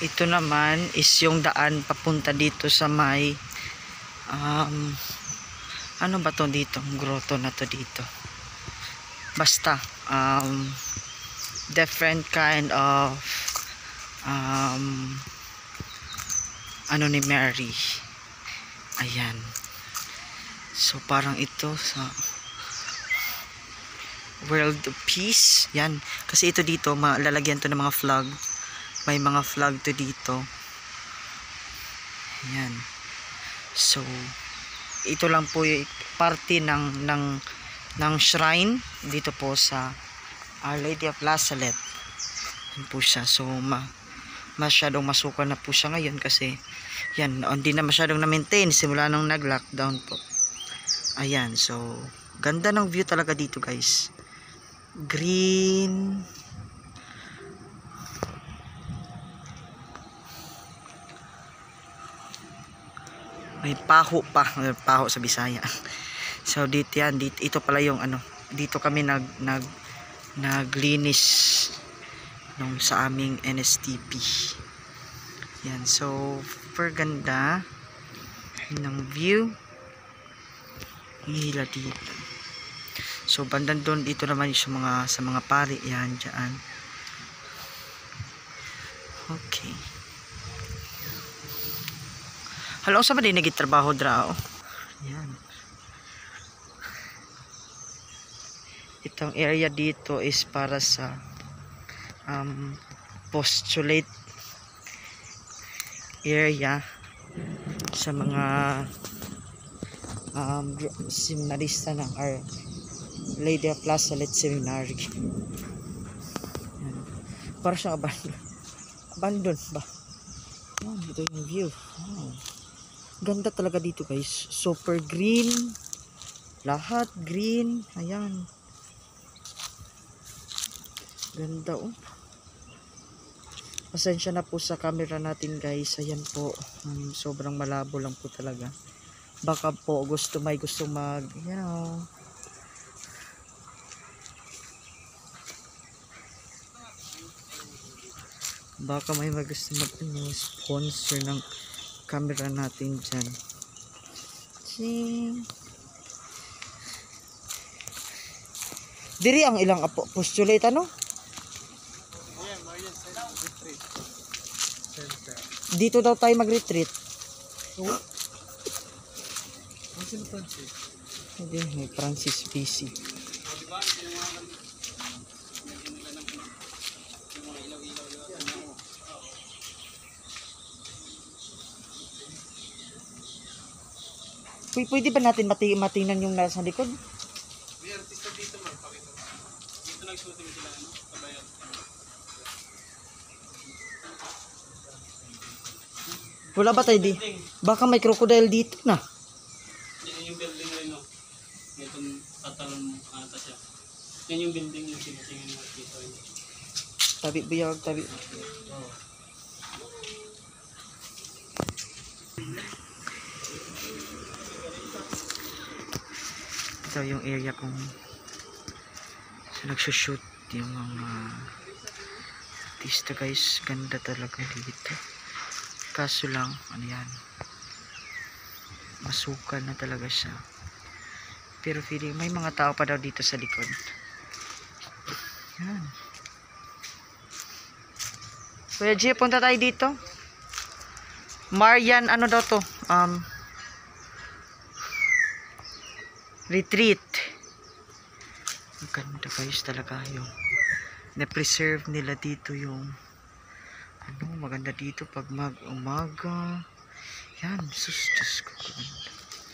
Ito naman is yung daan papunta dito sa may ano ba to dito? Grotto na to dito. Basta different kind of ano ni Mary. Ayan. So parang ito sa World of Peace. Yan. Kasi ito dito malalagyan to ng mga flag. May mga flag to dito. Yan. So ito lang po yung parte ng shrine dito po sa Our Lady of La Salette. Yan po siya. So masyadong masukan na po siya ngayon kasi yan, hindi na masyadong na-maintain simula nung nag-lockdown po. Ayan. So ganda ng view talaga dito, guys. Green. May paho pa, paho sa Bisaya. So dito yan, dito, ito pala yung ano, dito kami naglinis nung sa aming NSTP. Yan, so super ganda ng view. Hila dito. So bandan doon dito naman yung sa mga pari yan diyan. Okay. Halo sa ba din nagitrabaho dra oh. Yan. Itong area dito is para sa postulate area sa mga seminarista ng Our Lady of La Salette Seminary. Yan. Para siyang abandon ba? Yan, ito yung view. Oh. Ganda talaga dito, guys. Super green. Lahat green. Ayan. Ganda oh. Pasensya na po sa camera natin, guys. Ayan po. Sobrang malabo lang po talaga. Baka po gusto mag, you know. Baka may gusto sponsor ng camera natin dyan. Diri ang ilang postulate ano? Dito daw tayo mag-retreat. Hindi, may Francis BC. Pwede ba natin matingnan yung nasa likod? May artista dito man, pakita mo. Dito nag-shooting sila, ano? Kabayan. Wala ba tayo di? Baka may crocodile dito na. Yan yung building rin, no? Itong tatalon ata siya. Yan yung building yung sinatingin mo dito. Tabi biyag, tabi. Oo. Ito yung area kung nagsushoot yung mga artista, guys. Ganda talaga dito. Kaso lang, ano yan, masukan na talaga siya. Pero feeling may mga tao pa daw dito sa likod. Yan. Kuya G, punta tayo dito. Marian, ano daw to? Retreat. Ganda, guys, talaga yung na-preserve nila dito yung ano, maganda dito pag mag-umaga. Yan, sus, Diyos ko, ganda.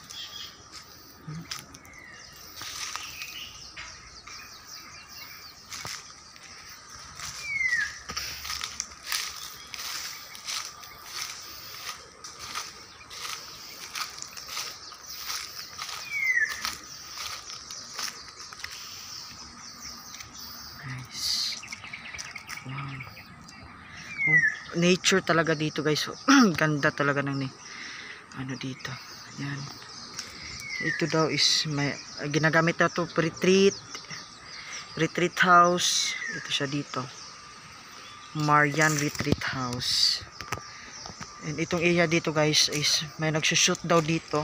Nice. Wow. Oh, nature talaga dito, guys. Ganda talaga ng ano dito. Yan. Ito daw is may ginagamit na to retreat house. Ito siya dito. Marian Retreat House. And itong area dito guys is may nagsushoot daw dito.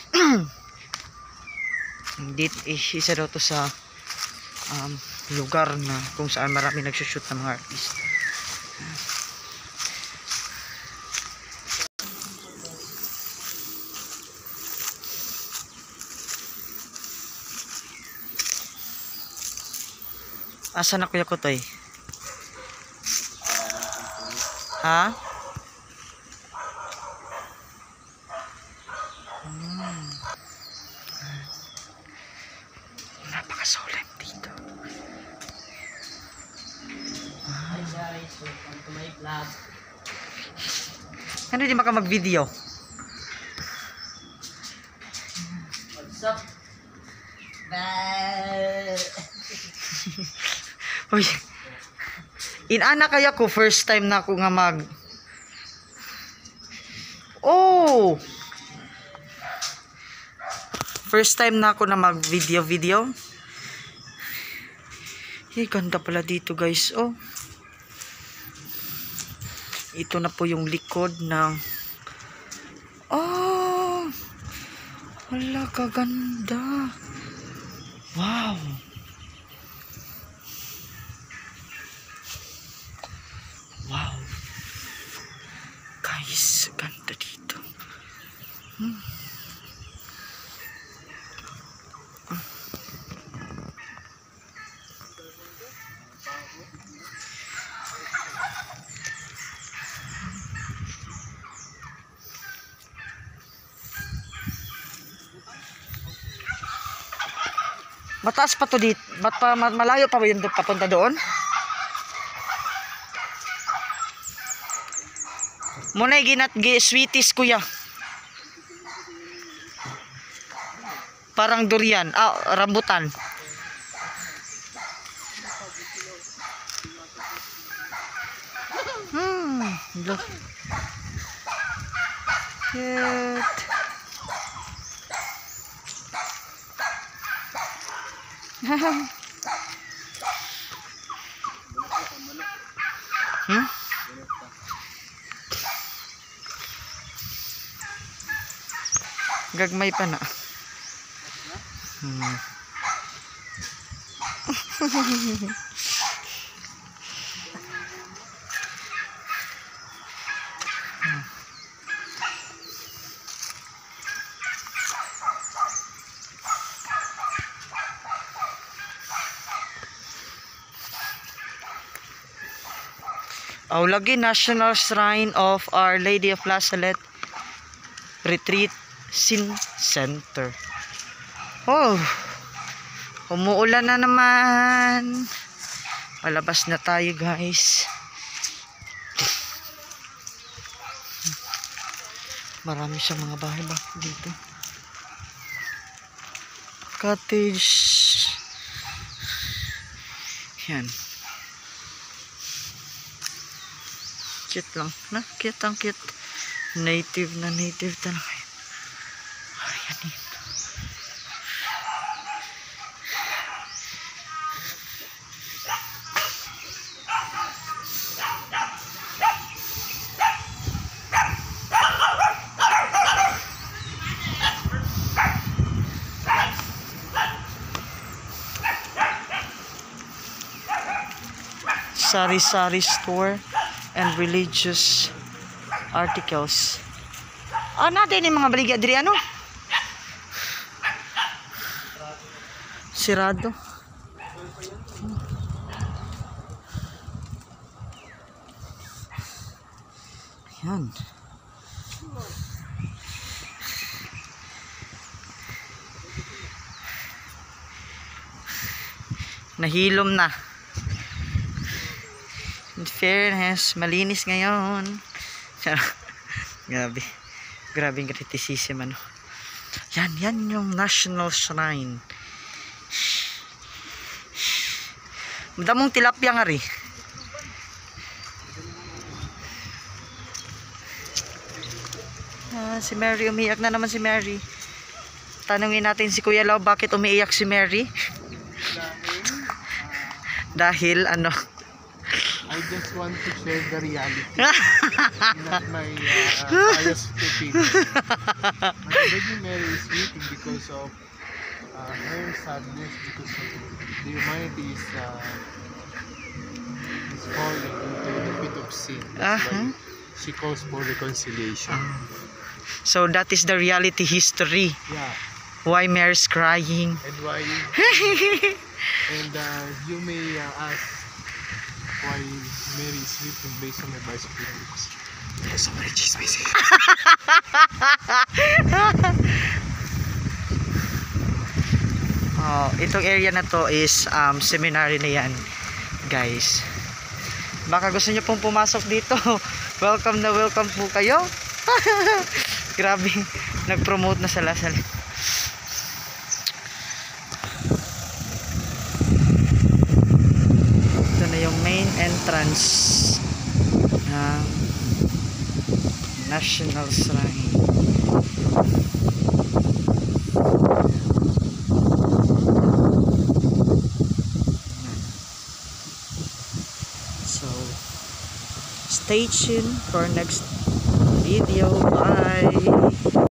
Dito isa daw to sa lugar na kung saan marami nagsushoot ng mga artist. Asa na Kuya Kutoy? Ha? Napakasolim dito. Hi guys, welcome to my vlog. Ano di maka mag-video? What's up? Bye! Uy. Inana kaya ko first time na ako nga mag first time na ako na mag video. Ganda pala dito guys. Ito na po yung likod ng wala, kaganda. Wow. Guys, ganda dito. Mataas pa to dito. Malayo pa ba yun papunta doon? Muna'y sweeties kuya. Parang durian. Rambutan. Look. Cute. Gagmay pa na. Lagi National Shrine of Our Lady of La Salette Retreat Center. Umuulan na naman. Palabas na tayo guys. Marami siyang mga bahay ba dito. Cottage. Yan. Cute lang. Cute ang cute. Native talaga. Ayan yun. Sari-sari store and religious articles. Natin yung mga baligya diri ano? Sirado. Yan. Nahilom na. In fairness, malinis ngayon. Grabe criticism ano. Yan yung National Shrine. Madamong tilapia nga rin. Si Mary, umiyak na naman si Mary. Tanungin natin si Kuya Lau, bakit umiiyak si Mary? Dahil ano? I just want to share the reality, not my biased opinion. But Virgin Mary is weeping because of her sadness, because of the humanity is falling into the pit of sin. That's why she calls for reconciliation. So that is the reality history. Yeah, Why Mary's crying. and why? And you may ask why Mary is weeping based on my biased opinions. Because of my chismis. Itong area na to is seminary na yan, guys. Baka gusto nyo pong pumasok dito. Welcome na welcome po kayo. Grabe, nag-promote na sa Lasal. Ito na yung main entrance ng National Shrine. So, stay tuned for next video. Bye!